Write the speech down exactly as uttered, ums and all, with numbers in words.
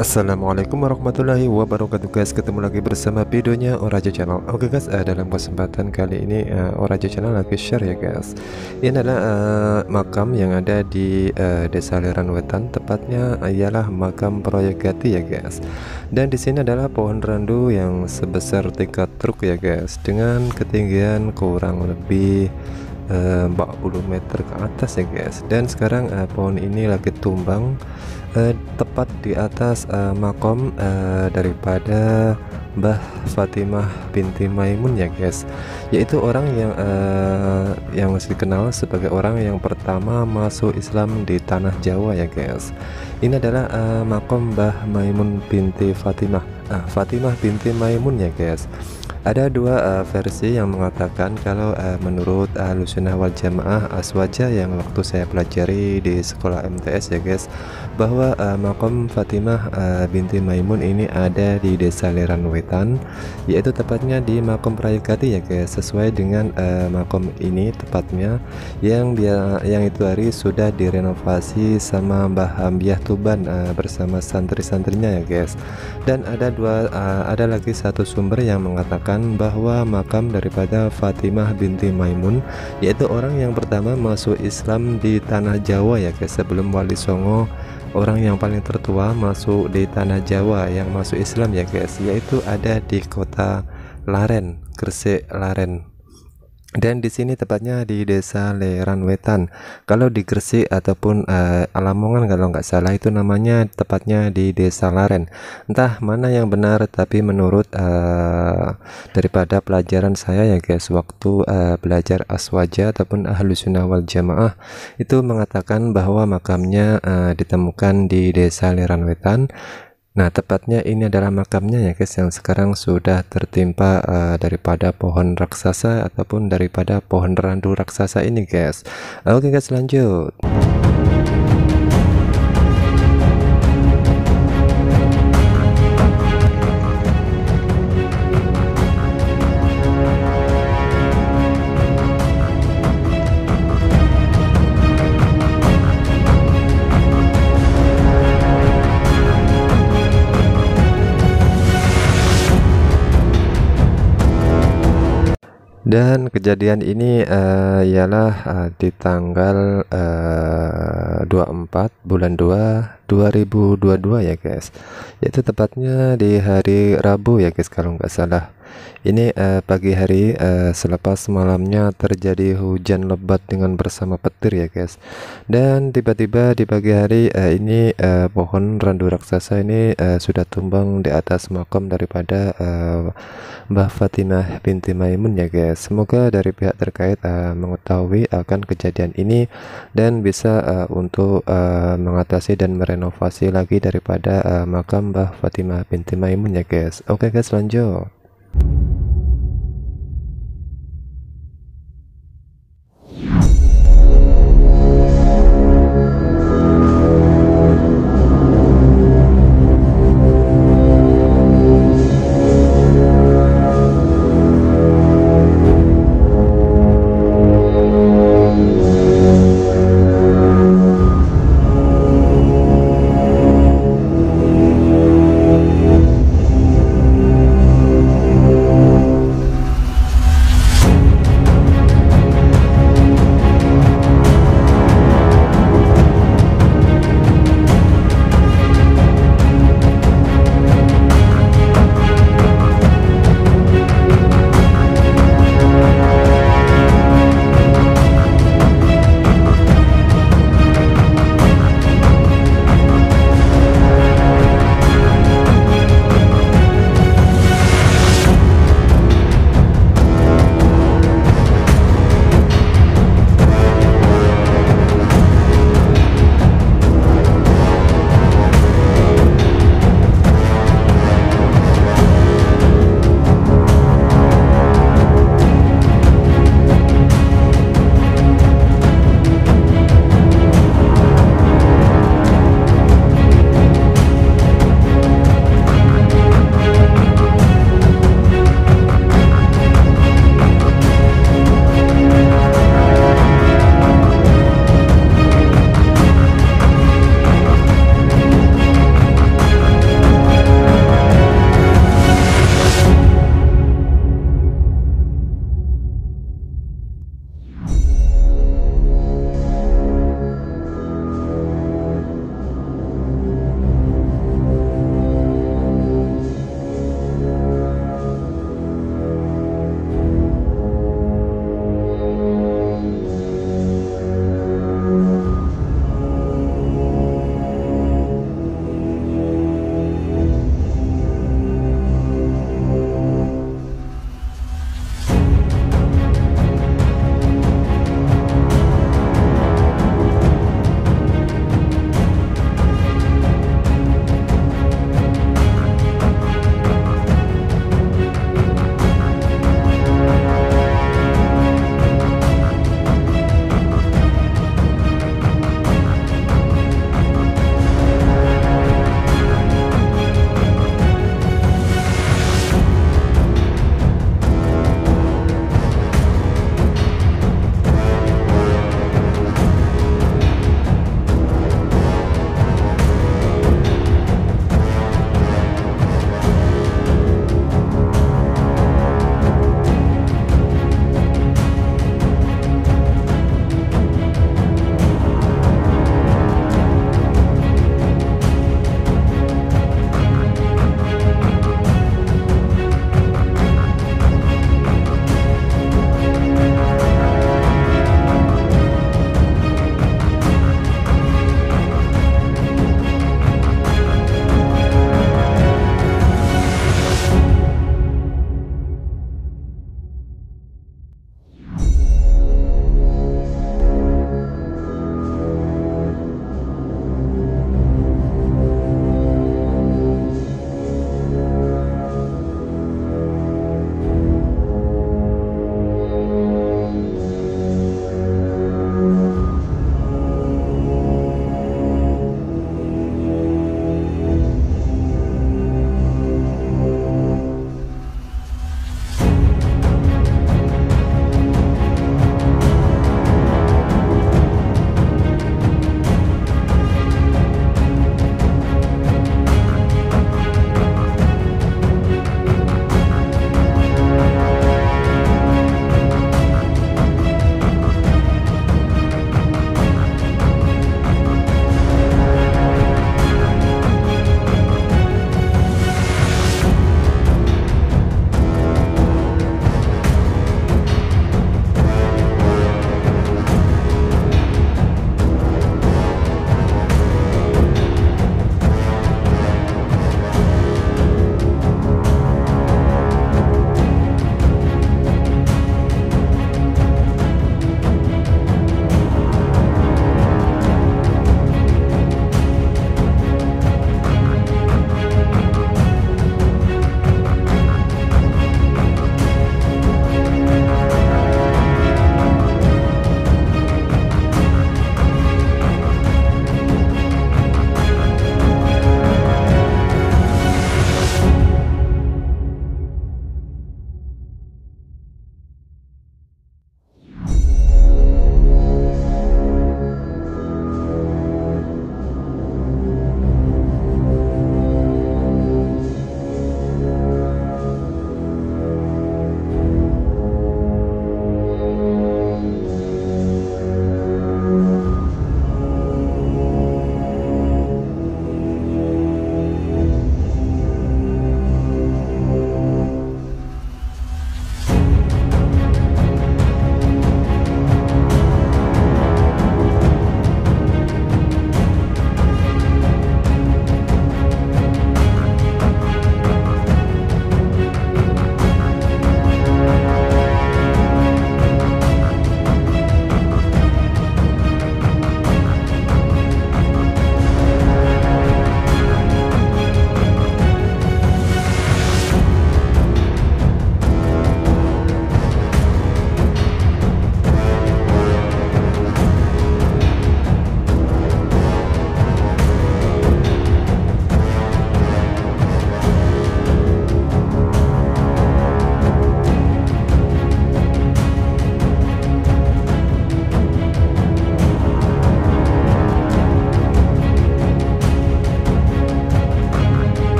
Assalamualaikum warahmatullahi wabarakatuh guys, ketemu lagi bersama videonya Orajo Channel. Oke guys, uh, dalam kesempatan kali ini uh, Orajo Channel lagi share ya guys. Ini adalah uh, makam yang ada di uh, Desa Aliran Wetan, tepatnya ialah makam Proyek Gati ya guys. Dan di sini adalah pohon randu yang sebesar tiga truk ya guys, dengan ketinggian kurang lebih uh, empat puluh meter ke atas ya guys. Dan sekarang uh, pohon ini lagi tumbang Uh, tepat di atas uh, makom uh, daripada Mbah Fatimah binti Maimun ya guys, yaitu orang yang uh, yang dikenal sebagai orang yang pertama masuk Islam di tanah Jawa ya guys. Ini adalah uh, makom Mbah Maimun binti Fatimah uh, Fatimah binti Maimun ya guys. Ada dua uh, versi yang mengatakan kalau uh, menurut Ahlussunnah wal Jamaah Aswaja yang waktu saya pelajari di sekolah M T S ya guys, bahwa uh, makom Fatimah uh, binti Maimun ini ada di Desa Aliran Wetan, yaitu tepatnya di makom Proyek Gati ya guys. Sesuai dengan uh, makom ini tepatnya yang dia yang itu hari sudah direnovasi sama Mbah Hambiah Tuban uh, bersama santri-santrinya ya guys. Dan ada dua uh, ada lagi satu sumber yang mengatakan bahwa makam daripada Fatimah binti Maimun, yaitu orang yang pertama masuk Islam di tanah Jawa ya guys, sebelum Wali Songo, orang yang paling tertua masuk di tanah Jawa yang masuk Islam ya guys, yaitu ada di kota Laren, Gresik Laren. Dan di sini tepatnya di Desa Aliran Wetan. Kalau di Gresik ataupun uh, Lamongan kalau nggak salah itu namanya tepatnya di Desa Laren. Entah mana yang benar, tapi menurut uh, daripada pelajaran saya ya guys, waktu uh, belajar Aswaja ataupun Ahlussunnah wal Jamaah, itu mengatakan bahwa makamnya uh, ditemukan di Desa Aliran Wetan. Nah, tepatnya ini adalah makamnya ya guys, yang sekarang sudah tertimpa uh, daripada pohon raksasa ataupun daripada pohon randu raksasa ini guys. Oke guys, lanjut. Dan kejadian ini uh, ialah uh, di tanggal uh, dua puluh empat bulan dua dua ribu dua puluh dua ya guys, yaitu tepatnya di hari Rabu ya guys kalau nggak salah. Ini uh, pagi hari uh, selepas malamnya terjadi hujan lebat dengan bersama petir ya guys. Dan tiba-tiba di pagi hari uh, ini uh, pohon randu raksasa ini uh, sudah tumbang di atas makam daripada uh, Mbah Fatimah binti Maimun ya guys. Semoga dari pihak terkait uh, mengetahui akan kejadian ini dan bisa uh, untuk uh, mengatasi dan merenovasi lagi daripada uh, makam Mbah Fatimah binti Maimun ya guys. Oke guys, lanjut.